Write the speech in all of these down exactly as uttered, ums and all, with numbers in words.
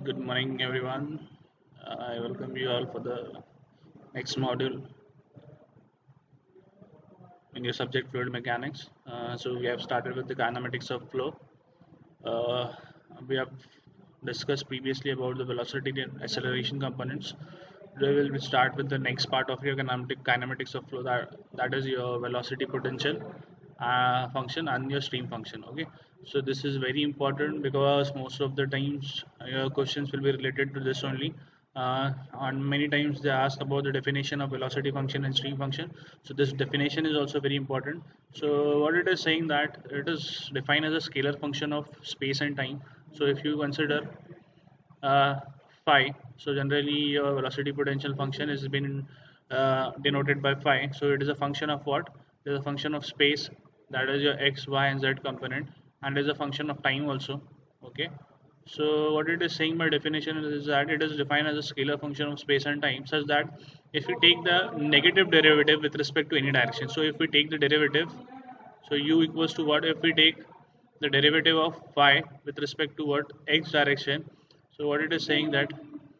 Good morning, everyone. Uh, I welcome you all for the next module in your subject fluid mechanics. Uh, so we have started with the kinematics of flow. Uh, we have discussed previously about the velocity and acceleration components. Today we will start with the next part of your kinematic kinematics of flow. That that is your velocity potential uh, function and your stream function. Okay. So this is very important because most of the times uh, your questions will be related to this only. Uh, and many times they ask about the definition of velocity function and stream function. So this definition is also very important. So what it is saying that it is defined as a scalar function of space and time. So if you consider uh, phi, so generally your velocity potential function has been uh, denoted by phi. So it is a function of what? It is a function of space, that is your x, y, and z component, and is a function of time also. Okay. So what it is saying by definition is that it is defined as a scalar function of space and time, such that if we take the negative derivative with respect to any direction. So if we take the derivative, so u equals to what? If we take the derivative of phi with respect to what? X direction. So what it is saying that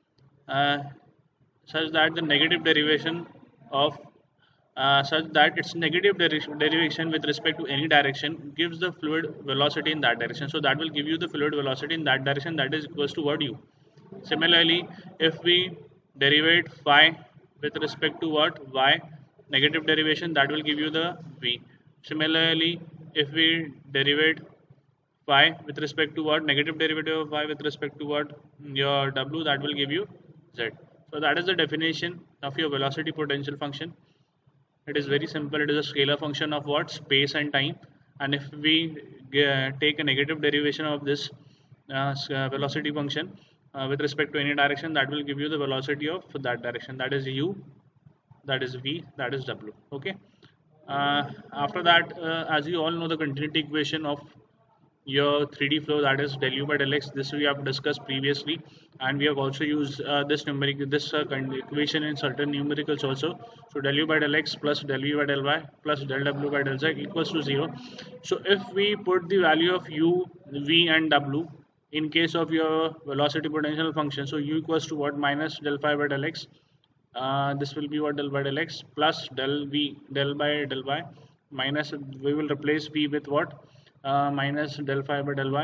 uh, such that the negative derivation of uh, such that its negative deri- derivation with respect to any direction gives the fluid velocity in that direction. So that will give you the fluid velocity in that direction, that is equals to what? U. Similarly, if we derivate phi with respect to what? Y, negative derivation, that will give you the V. Similarly, if we derivate phi with respect to what? Negative derivative of phi with respect to what? Your W, that will give you Z. So that is the definition of your velocity potential function. It is very simple. It is a scalar function of what? Space and time. And if we uh, take a negative derivation of this uh, uh, velocity function uh, with respect to any direction, that will give you the velocity of that direction. That is u, that is v, that is w. Okay. Uh, after that, uh, as you all know, the continuity equation of your three D flow, that is del u by del x. This we have discussed previously, and we have also used uh, this numeric this uh, equation in certain numericals also. So del u by del x plus del v by del y plus del w by del z equals to zero. So if we put the value of u, v, and w in case of your velocity potential function, so u equals to what? Minus del phi by del x. Uh, this will be what? Del by del x plus del v del by del y minus, we will replace v with what? Uh, minus del phi by del y.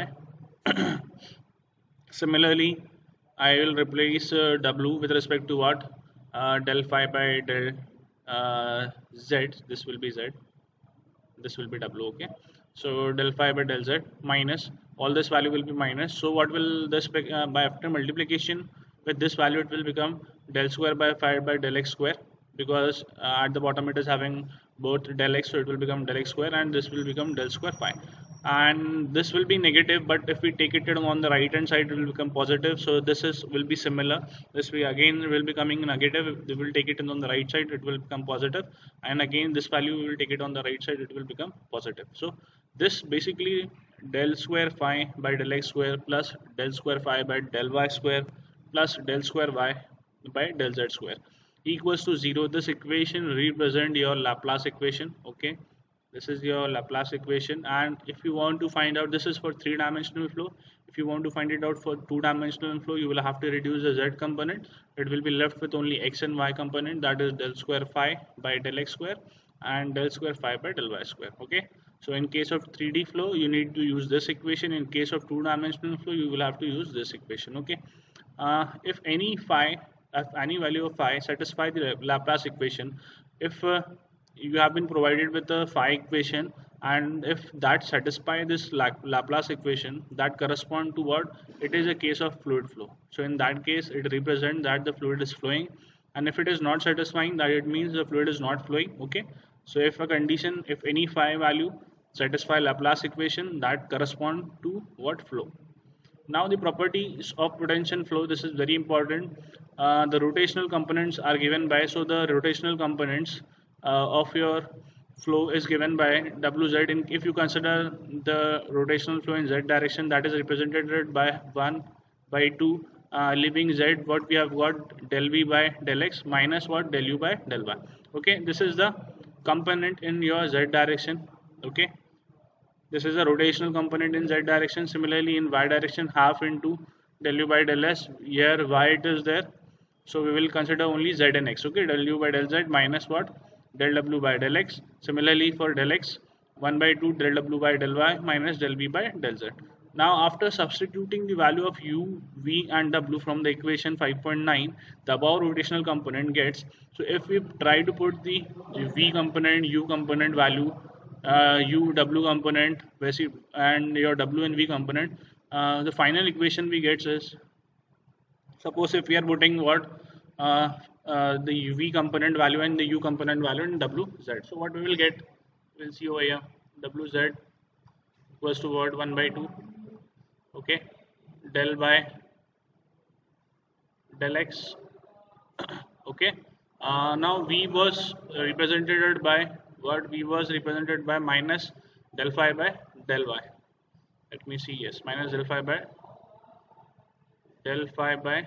Similarly, I will replace uh, w with respect to what? Uh, del phi by del uh, z. This will be z. This will be w. Okay. So del phi by del z minus, all this value will be minus. So what will this be, uh, by after multiplication with this value, it will become del square by phi by del x square, because uh, at the bottom it is having both del x, so it will become del x square, and this will become del square phi. And this will be negative, but if we take it on the right hand side, it will become positive. So this is will be similar. This we again will be coming negative. We will take it on the right side, it will become positive, and again this value we will take it on the right side, it will become positive. So this basically del square phi by del x square plus del square phi by del y square plus del square y by del z square equals to zero. This equation represent your Laplace equation. Okay, this is your Laplace equation, and if you want to find out, this is for three dimensional flow. If you want to find it out for two dimensional flow, you will have to reduce the z component. It will be left with only x and y component, that is del square phi by del x square and del square phi by del y square. Okay, so in case of three D flow, you need to use this equation. In case of two dimensional flow, you will have to use this equation. Okay, uh, if any phi, if any value of phi satisfy the Laplace equation, if uh, you have been provided with the phi equation, and if that satisfy this Laplace equation, that correspond to what? It is a case of fluid flow. So in that case, it represents that the fluid is flowing, and if it is not satisfying, that it means the fluid is not flowing. Okay, so if a condition, if any phi value satisfy Laplace equation, that correspond to what? Flow. Now the properties of potential flow, this is very important. Uh, the rotational components are given by, so the rotational components uh, of your flow is given by wz. In, if you consider the rotational flow in z direction, that is represented by one by two, uh, leaving z, what we have got? Del v by del x minus what? Del u by del y. Okay, this is the component in your z direction. Okay, this is a rotational component in z direction. Similarly, in y direction, half into del u by del s. Here y it is there, so we will consider only z and x. Okay, del u by del z minus what? Del w by del x. Similarly for del x, one by two del w by del y minus del v by del z. Now after substituting the value of u, v and w from the equation five point nine, the above rotational component gets. So if we try to put the v component, u component value, uh, u, w component, and your w and v component, uh, the final equation we get is, suppose if we are putting what, uh, uh, the v component value and the u component value in wz. So what we will get, we'll see over here, wz equals to what, one by two, okay, del by del x, okay. Uh, now v was represented by what? V was represented by minus del phi by del y. Let me see. Yes, minus del phi by del phi by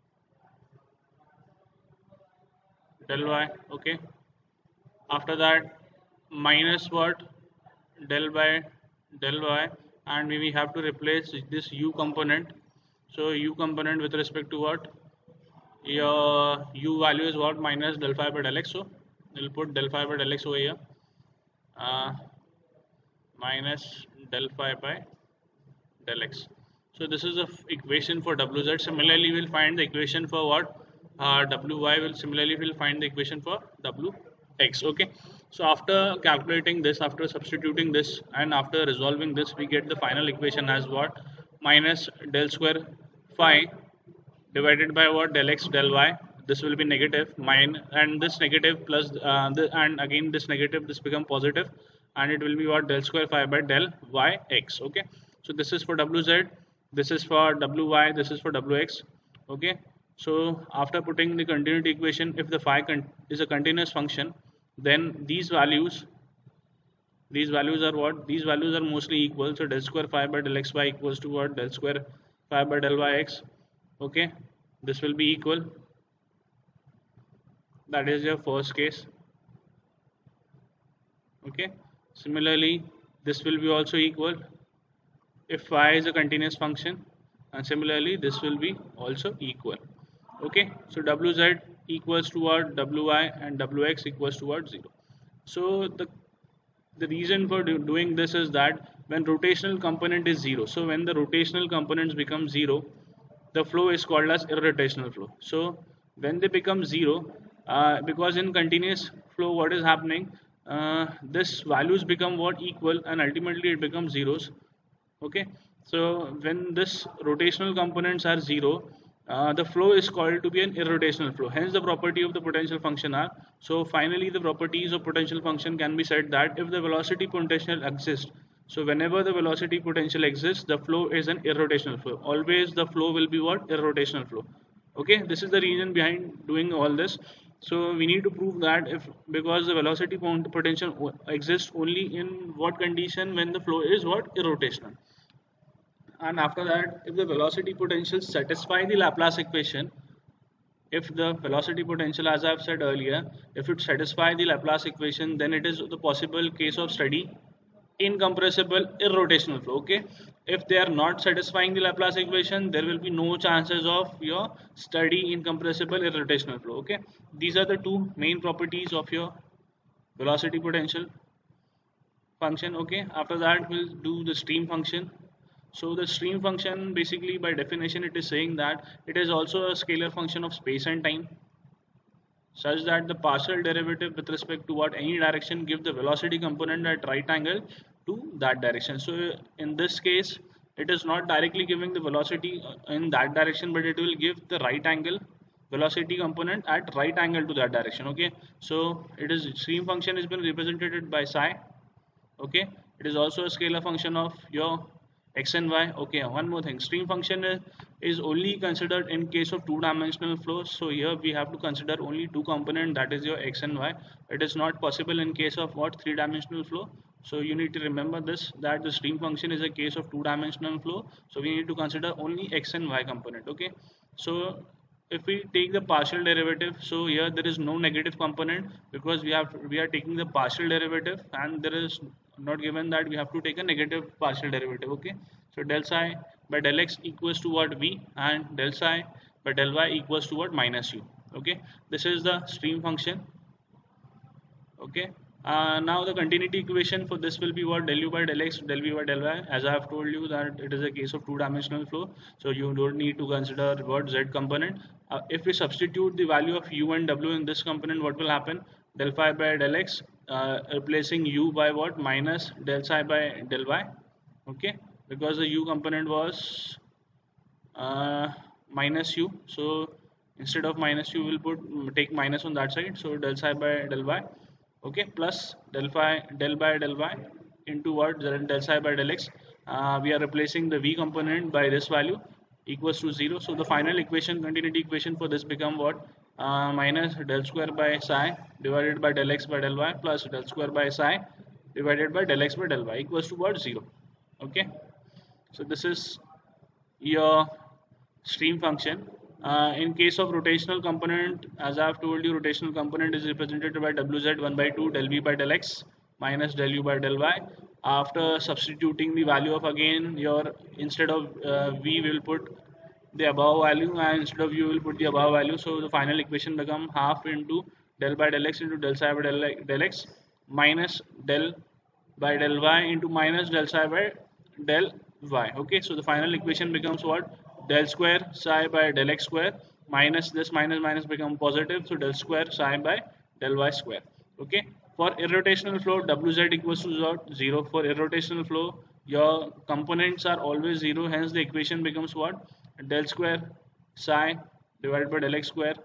del y. Okay. After that, minus what? Del by del y, and we have to replace this u component. So u component with respect to what? Your u value is what? Minus del phi by del x. So we'll put del phi by del x over here. Uh, minus del phi by del x. So this is the equation for wz. Similarly, we'll find the equation for what? Uh, wy will similarly we'll find the equation for wx. Okay. So after calculating this, after substituting this, and after resolving this, we get the final equation as what? Minus del square phi divided by what? Del x del y. This will be negative, mine, and this negative plus uh, the, and again this negative, this become positive, and it will be what? Del square phi by del y x. Okay. So this is for wz, this is for wy, this is for wx. Okay. So after putting the continuity equation, if the phi is a continuous function, then these values, these values are what? These values are mostly equal. So del square phi by del xy equals to what? Del square phi by del yx. Okay, this will be equal. That is your first case. Okay. Similarly, this will be also equal if phi is a continuous function, and similarly this will be also equal. Okay. So wz equals to what? Wy, and wx equals to what? Zero. So the the reason for do, doing this is that when rotational component is zero, so when the rotational components become zero, the flow is called as irrotational flow. So when they become zero, uh, because in continuous flow what is happening, uh, this values become what? Equal, and ultimately it becomes zeros. Okay. So when this rotational components are zero, uh, the flow is called to be an irrotational flow. Hence the property of the potential function are. So finally the properties of potential function can be said that if the velocity potential exists, so whenever the velocity potential exists, the flow is an irrotational flow. Always the flow will be what? Irrotational flow. Okay. This is the reason behind doing all this. So we need to prove that if, because the velocity potential exists only in what condition? When the flow is what? Irrotational. And after that, if the velocity potential satisfy the Laplace equation, if the velocity potential, as I have said earlier, if it satisfy the Laplace equation, then it is the possible case of study incompressible irrotational flow. Okay. If they are not satisfying the Laplace equation, there will be no chances of your study incompressible irrotational flow. Okay. These are the two main properties of your velocity potential function. Okay. After that, we'll do the stream function. So the stream function, basically by definition, it is saying that it is also a scalar function of space and time, such that the partial derivative with respect to what? Any direction give the velocity component at right angle to that direction. So in this case, it is not directly giving the velocity in that direction, but it will give the right angle velocity component at right angle to that direction. Okay. So it is stream function has been represented by psi. Okay. It is also a scalar function of your x and y. Okay, one more thing, stream function is, is only considered in case of two dimensional flows. So here we have to consider only two component, that is your x and y. It is not possible in case of what? Three dimensional flow. So you need to remember this, that the stream function is a case of two dimensional flow. So we need to consider only x and y component. Okay. So if we take the partial derivative, so here there is no negative component because we have we are taking the partial derivative, and there is not given that, we have to take a negative partial derivative. Okay, so del psi by del x equals to what? V, and del psi by del y equals to what? Minus u. Okay, this is the stream function. Okay, uh, now the continuity equation for this will be what? Del u by del x, del v by del y. As I have told you that it is a case of two dimensional flow, so you don't need to consider what? Z component. Uh, if we substitute the value of u and w in this component, what will happen? Del phi by del x, uh, replacing u by what? Minus del psi by del y. Okay, because the u component was uh, minus u, so instead of minus u we'll put take minus on that side, so del psi by del y. Okay, plus del phi del by del y into what? Del psi by del x. Uh, we are replacing the v component by this value equals to zero, so the final equation, continuity equation for this become what? Uh, minus del square by psi divided by del x by del y plus del square by psi divided by del x by del y equals to what? Zero. Okay, so this is your stream function. Uh, in case of rotational component, as I have told you, rotational component is represented by wz one by two del v by del x minus del u by del y. After substituting the value of, again, your, instead of uh, v we will put the above value, and instead of u will put the above value, so the final equation become half into del by del x into del psi by del, del x minus del by del y into minus del psi by del y. Okay, so the final equation becomes what? Del square psi by del x square minus this minus minus become positive, so del square psi by del y square. Okay, for irrotational flow, wz equals to zero. For irrotational flow, your components are always zero, hence the equation becomes what? Del square psi divided by del x square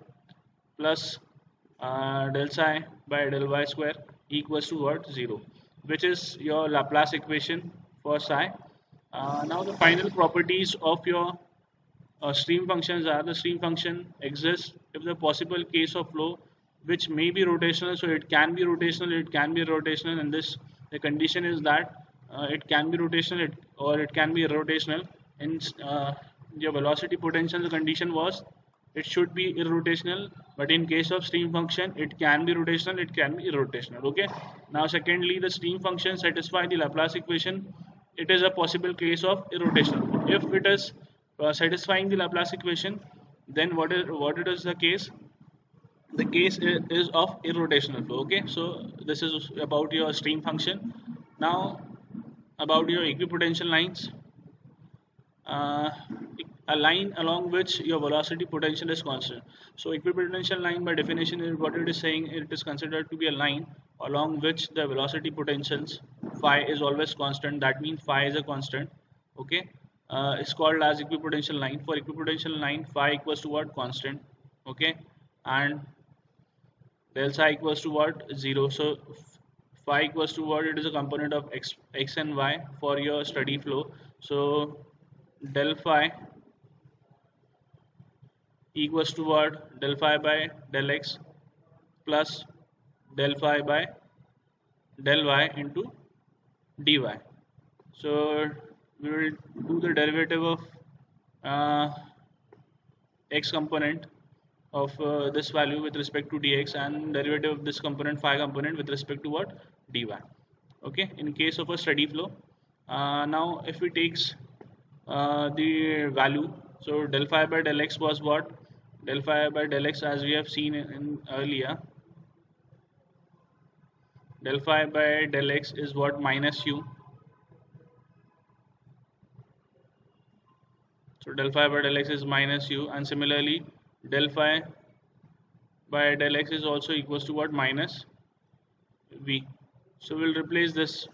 plus uh, del psi by del y square equals to what? Zero, which is your Laplace equation for psi. Uh, now the final properties of your uh, stream functions are: the stream function exists if the possible case of flow which may be rotational, so it can be rotational, it can be rotational, and this, the condition is that uh, it can be rotational, it, or it can be irrotational. In uh, your velocity potential, the condition was it should be irrotational, but in case of stream function, it can be rotational, it can be irrotational. Okay, now secondly, the stream function satisfy the Laplace equation. It is a possible case of irrotational. If it is uh, satisfying the Laplace equation, then what is what it is the case? The case is of irrotational flow. Okay, so this is about your stream function. Now about your equipotential lines. Uh, a line along which your velocity potential is constant. So equipotential line by definition is what it is saying, it is considered to be a line along which the velocity potentials phi is always constant. That means phi is a constant. Okay, uh, it's called as equipotential line. For equipotential line, phi equals to what? Constant. Okay, and del psi equals to what? Zero. So phi equals to what? It is a component of x, x and y for your steady flow. So del phi equals to what? Del phi by del x plus del phi by del y into dy. So we will do the derivative of uh, x component of uh, this value with respect to dx, and derivative of this component phi component with respect to what? Dy. Okay, in case of a steady flow. Uh, now if we takes uh, the value, so del phi by del x was what? Del phi by del x, as we have seen in, in earlier, del phi by del x is what? Minus u. So del phi by del x is minus u, and similarly del phi by del x is also equals to what? Minus v. So we'll replace this.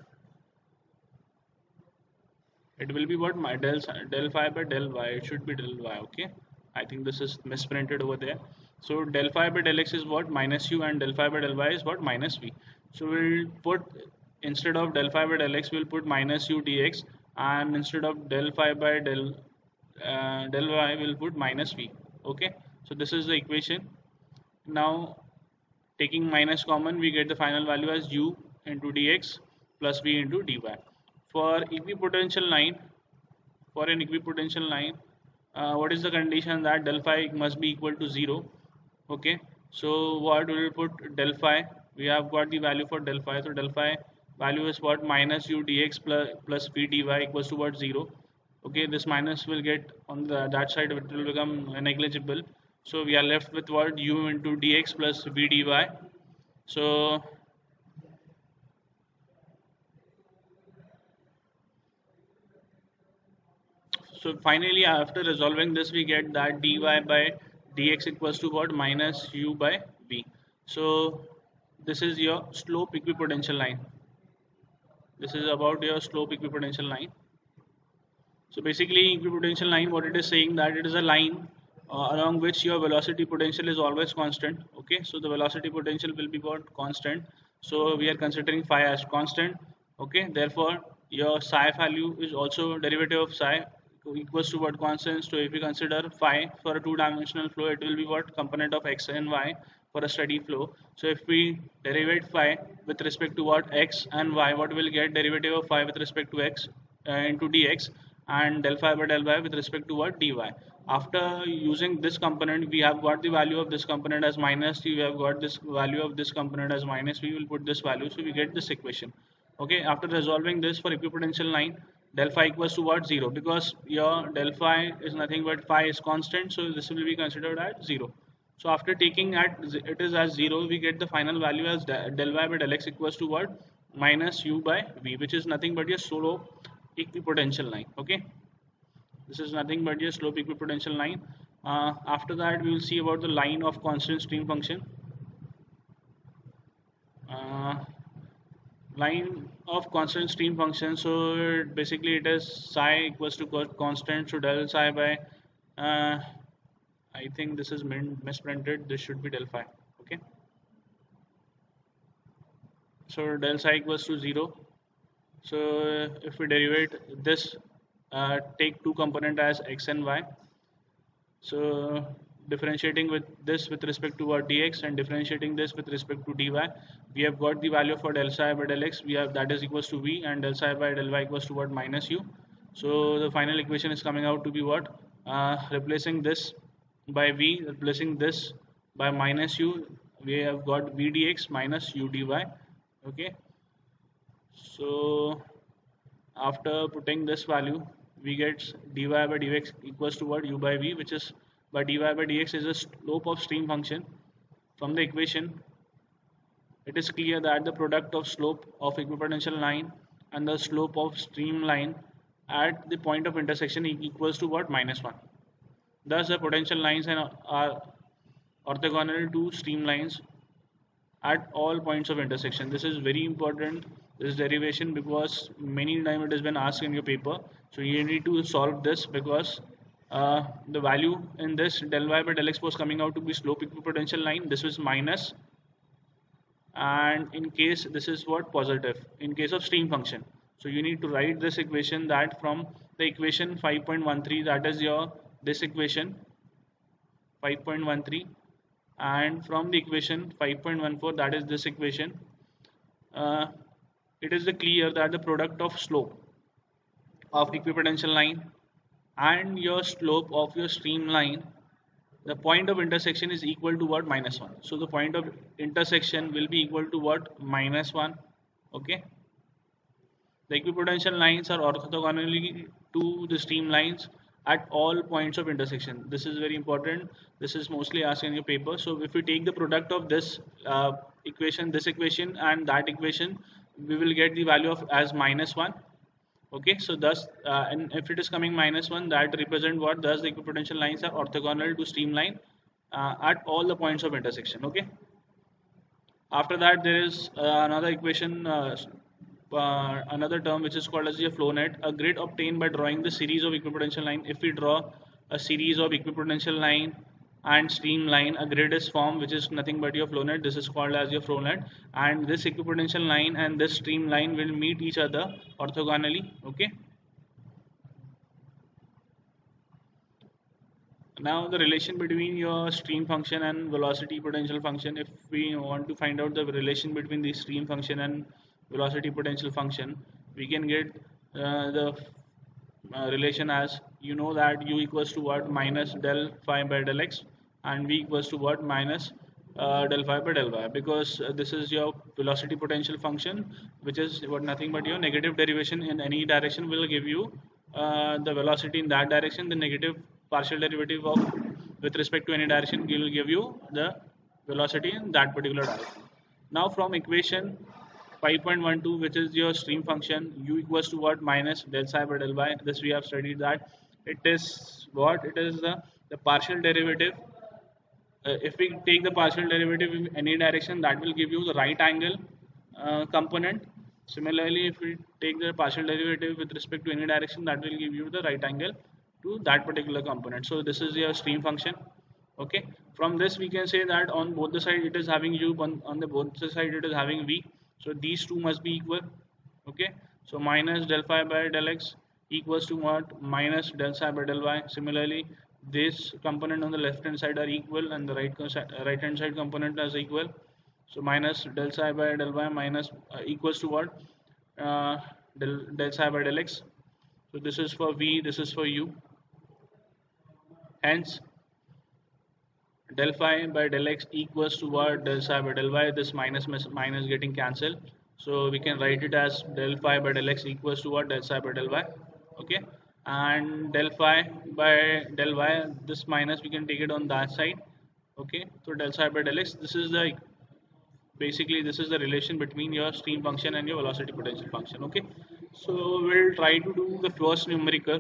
It will be what? My del del phi by del y. It should be del y. Okay, I think this is misprinted over there. So del phi by del x is what? Minus u, and del phi by del y is what? Minus v. So we'll put, instead of del phi by del x, we'll put minus u dx, and instead of del phi by del uh, del y, we'll put minus v. Okay, so this is the equation. Now taking minus common, we get the final value as u into dx plus v into dy. For equipotential line, for an equipotential line, uh, what is the condition? That del phi must be equal to zero. Okay, so what we will put? Del phi, we have got the value for del phi, so del phi value is what? Minus u dx plus, plus v dy equals to what? zero. Okay, this minus will get on the that side, it will become negligible. So we are left with what? U into dx plus v dy. So so finally, after resolving this, we get that dy by dx equals to what? Minus u by v. So this is your slope equipotential line. This is about your slope equipotential line. So basically, equipotential line, what it is saying, that it is a line uh, along which your velocity potential is always constant. Okay, so the velocity potential will be what? Constant. So we are considering phi as constant. Okay, therefore your psi value is also derivative of psi equals to what? Constant. So if we consider phi for a two-dimensional flow, it will be what? Component of x and y for a steady flow. So if we derivate phi with respect to what? X and y, what will get? Derivative of phi with respect to x uh, into dx, and del phi by del y with respect to what? Dy. After using this component, we have got the value of this component as minus t, we have got this value of this component as minus, we will put this value, so we get this equation. Okay, after resolving this for equipotential line, del phi equals to what? Zero, because your del phi is nothing but phi is constant, so this will be considered at zero. So after taking at it is as zero, we get the final value as del y by del x equals to what? Minus u by v, which is nothing but your slope equipotential line. Okay, this is nothing but your slope equipotential line. Uh, after that, we will see about the line of constant stream function. Uh, line of constant stream function, so basically it is psi equals to constant, so del psi by uh, I think this is misprinted, this should be del phi. Okay, so del psi equals to zero. So if we derivate this, uh, take two component as x and y, so differentiating with this with respect to our dx and differentiating this with respect to dy, we have got the value for del psi by del x, we have that is equals to v, and del psi by del y equals to what? Minus u. So the final equation is coming out to be what? Uh, replacing this by v, replacing this by minus u, we have got v dx minus u dy. Okay, so after putting this value, we get dy by dx equals to what? U by v, which is by dy by dx is a slope of stream function. From the equation, it is clear that the product of slope of equipotential line and the slope of stream line at the point of intersection equals to what? Minus one. Thus the potential lines are orthogonal to streamlines at all points of intersection. This is very important, this derivation, because many times it has been asked in your paper. So you need to solve this, because uh, the value in this del y by del x was coming out to be slope equipotential line. This was minus, and in case this is what? Positive in case of stream function. So you need to write this equation, that from the equation five point one three, that is your this equation five point one three, and from the equation five point one four, that is this equation, uh, it is clear that the product of slope of equipotential line and your slope of your stream line, the point of intersection is equal to what? Minus one. So the point of intersection will be equal to what? Minus one. Okay, the equipotential lines are orthogonally to the stream lines at all points of intersection. This is very important, this is mostly asked in your paper. So if we take the product of this uh, equation, this equation and that equation, we will get the value of as minus one. Okay, so thus uh, and if it is coming minus one, that represent what? Thus the equipotential lines are orthogonal to streamline uh, at all the points of intersection. Okay, after that there is uh, another equation, uh, uh, another term which is called as the flow net, a grid obtained by drawing the series of equipotential line. If we draw a series of equipotential line and streamline, a grid is formed, which is nothing but your flow net. This is called as your flow net, and this equipotential line and this streamline will meet each other orthogonally. Okay, now the relation between your stream function and velocity potential function, if we want to find out the relation between the stream function and velocity potential function, we can get uh, the uh, relation as, you know, that u equals to what? Minus del phi by del x, and v equals to what? Minus uh, del phi by del y, because uh, this is your velocity potential function, which is what nothing but your negative derivation in any direction will give you uh, the velocity in that direction. The negative partial derivative of with respect to any direction will give you the velocity in that particular direction. Now from equation five point one two, which is your stream function, u equals to what, minus del psi by del y. This we have studied that it is what, it is the, the partial derivative. Uh, if we take the partial derivative in any direction, that will give you the right angle uh, component. Similarly, if we take the partial derivative with respect to any direction, that will give you the right angle to that particular component. So this is your stream function. Okay, from this we can say that on both the side it is having u, on, on the both the side it is having v. So these two must be equal. Okay, so minus del phi by del x equals to what, minus del psi by del y. Similarly, this component on the left hand side are equal and the right right hand side component is equal. So minus del psi by del y minus uh, equals to what, uh, del, del psi by del x. So this is for v, this is for u. Hence del phi by del x equals to what, del psi by del y. This minus minus getting cancelled, so we can write it as del phi by del x equals to what, del psi by del y. Okay, and del phi by del y, this minus we can take it on that side. Okay, so del psi by del x, this is the, basically this is the relation between your stream function and your velocity potential function. Okay, so we'll try to do the first numerical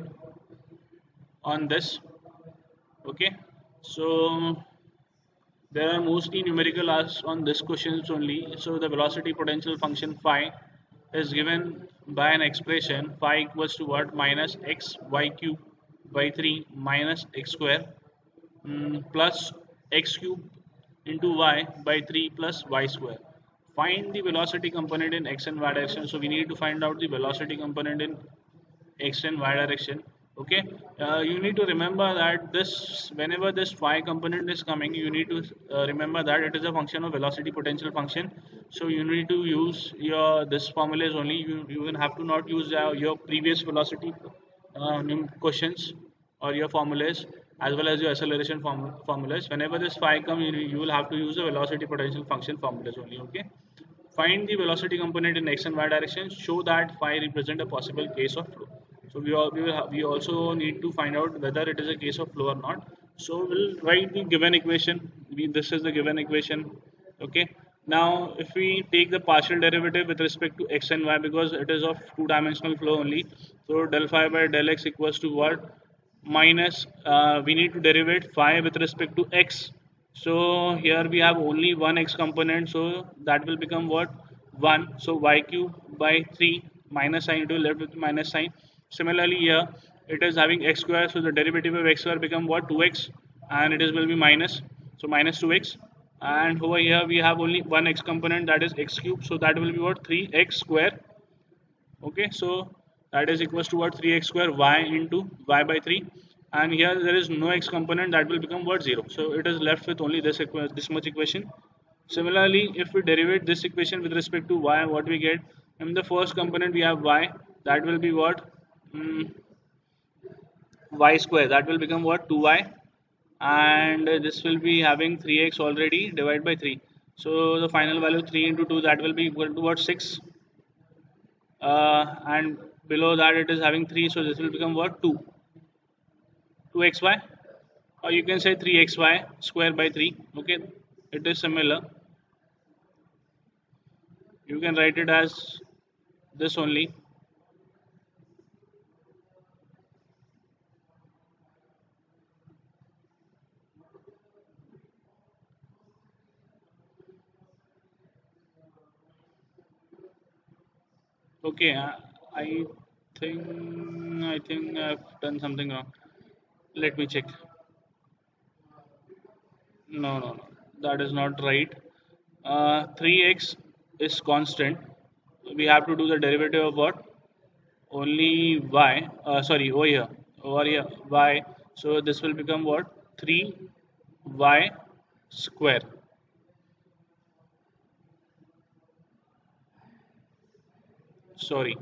on this. Okay, so there are mostly numerical asked on this questions only. So the velocity potential function phi is given by an expression phi equals to what, minus x y cube by three minus x square um, plus x cube into y by three plus y square. Find the velocity component in x and y direction. So we need to find out the velocity component in x and y direction. Okay, uh, you need to remember that this, whenever this phi component is coming, you need to uh, remember that it is a function of velocity potential function. So you need to use your this formulas only. You, you will have to not use uh, your previous velocity uh, questions or your formulas as well as your acceleration form formulas. Whenever this phi comes, you, you will have to use the velocity potential function formulas only. Okay, find the velocity component in x and y direction. Show that phi represent a possible case of flow. So we, all, we, will have, we also need to find out whether it is a case of flow or not. So we'll write the given equation. We, this is the given equation. Okay. Now if we take the partial derivative with respect to x and y, because it is of two-dimensional flow only. So del phi by del x equals to what? Minus, uh, we need to derivate phi with respect to x. So here we have only one x component. So that will become what? one. So y cube by three minus sign, to left with minus sign. Similarly here it is having x square, so the derivative of x square become what, two x, and it is will be minus, so minus two x. And over here we have only one x component, that is x cube, so that will be what, three x square. Okay, so that is equals to what, three x square y into y by three, and here there is no x component, that will become what, zero. So it is left with only this this much equation. Similarly, if we derivate this equation with respect to y, what we get, in the first component we have y, that will be what, mm, y square, that will become what, two y, and this will be having three x already divided by three. So the final value three into two, that will be equal to what, six, uh, and below that it is having three, so this will become what, two, two x y, or you can say three x y square by three. Okay, it is similar. You can write it as this only. Okay, uh, I think I think I've done something wrong. Let me check. No, no, no, that is not right. Uh, three x is constant. We have to do the derivative of what? Only y. Uh, sorry, over here, over here y. So this will become what? three y square. Sorry,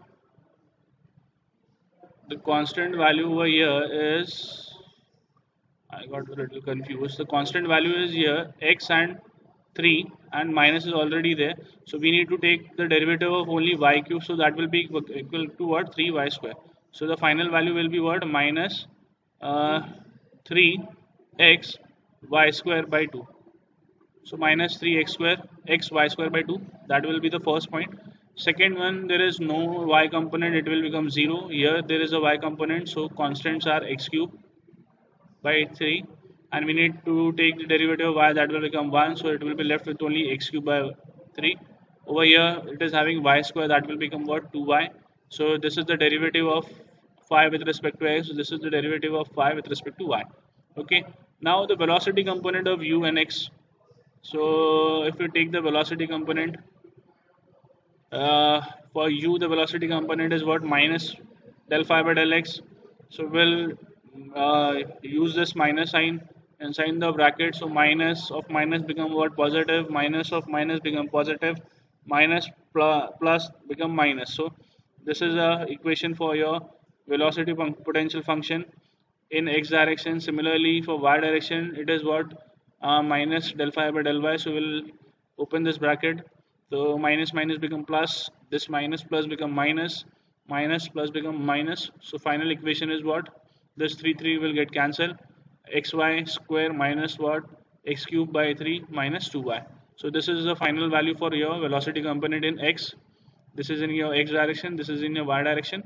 the constant value over here is, I got a little confused. The constant value is here x and three and minus is already there, so we need to take the derivative of only y cube, so that will be equal to what, three y square. So the final value will be what, minus uh, three x y square by two. So minus three x square x y square by two, that will be the first point. Second one, there is no y component, it will become zero. Here there is a y component, so constants are x cube by three, and we need to take the derivative of y, that will become one, so it will be left with only x cube by three. Over here it is having y square, that will become what, two y. So this is the derivative of phi with respect to x, so this is the derivative of phi with respect to y. Okay, now the velocity component of u and x. So if we take the velocity component, uh, for u the velocity component is what, minus del phi by del x. So we'll uh, use this minus sign inside the bracket, so minus of minus become what, positive, minus of minus become positive, minus plus, plus become minus. So this is a equation for your velocity fun potential function in x direction. Similarly for y direction it is what, uh, minus del phi by del y. So we'll open this bracket, so minus minus become plus, this minus plus become minus, minus plus become minus. So final equation is what, this three three will get cancelled, xy square minus what, x cube by three minus two y. So this is the final value for your velocity component in x. This is in your x direction, this is in your y direction.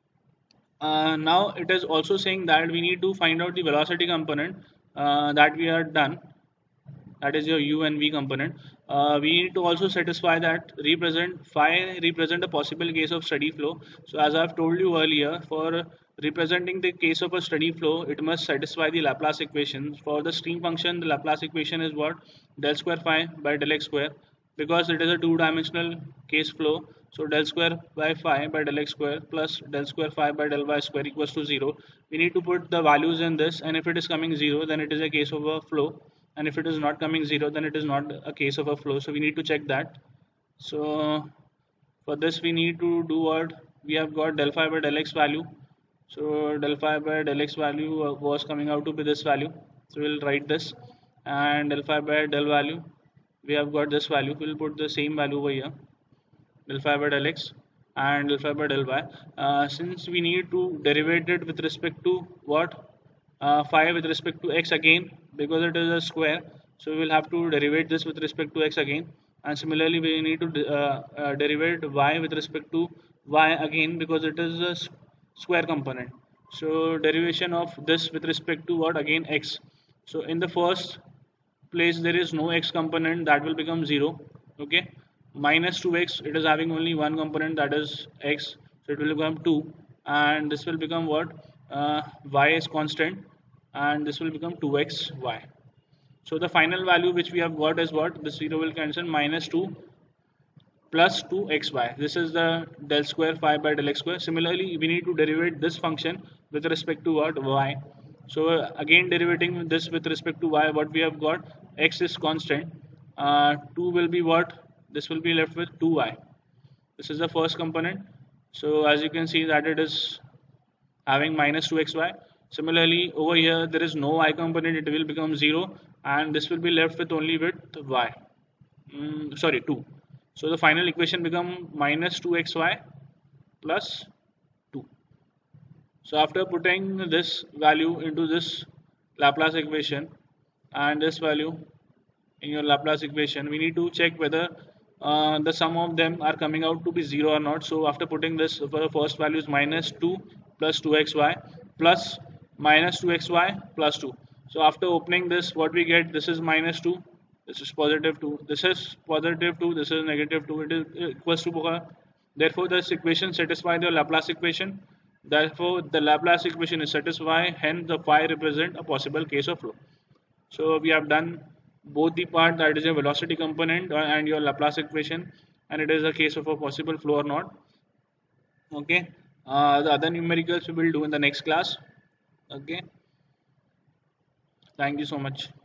Uh, now it is also saying that we need to find out the velocity component, uh, that we are done, that is your u and v component. Uh, we need to also satisfy that represent phi represent a possible case of steady flow. So as I have told you earlier, for representing the case of a steady flow, it must satisfy the Laplace equation. For the stream function, the Laplace equation is what, del square phi by del x square, because it is a two-dimensional case flow. So del square by phi by del x square plus del square phi by del y square equals to zero. We need to put the values in this, and if it is coming zero, then it is a case of a flow, and if it is not coming zero, then it is not a case of a flow. So we need to check that. So for this we need to do what, we have got del phi by del x value. So del phi by del x value was coming out to be this value, so we'll write this, and del phi by del value, we have got this value, we'll put the same value over here, del phi by del x and del phi by del y. Uh, since we need to derivate it with respect to what, uh, phi with respect to x again, because it is a square, so we will have to derivate this with respect to x again, and similarly we need to uh, uh, derivate y with respect to y again, because it is a square component. So derivation of this with respect to what, again x. So in the first place there is no x component, that will become zero. Okay, minus two x, it is having only one component, that is x, so it will become two, and this will become what, uh, y is constant, and this will become two x y. So the final value which we have got is what, the zero will cancel, minus two plus two x y. This is the del square phi by del x square. Similarly we need to derivate this function with respect to what, y. So uh, again derivating this with respect to y, what we have got, x is constant, uh, two will be what, this will be left with two y. This is the first component. So as you can see that it is having minus two x y. Similarly over here there is no y component, it will become zero, and this will be left with only with y, mm, sorry two. So the final equation become minus two x y plus two. So after putting this value into this Laplace equation and this value in your Laplace equation, we need to check whether uh, the sum of them are coming out to be zero or not. So after putting this, for the first value is minus two plus two x y plus minus two x y plus two. So after opening this, what we get, this is minus two, this is positive two, this is positive two, this is negative two, it is equals to, therefore this equation satisfies the Laplace equation. Therefore the Laplace equation is satisfied, hence the phi represent a possible case of flow. So we have done both the part, that is a velocity component and your Laplace equation, and it is a case of a possible flow or not. Okay, uh, the other numericals we will do in the next class. Okay, thank you so much.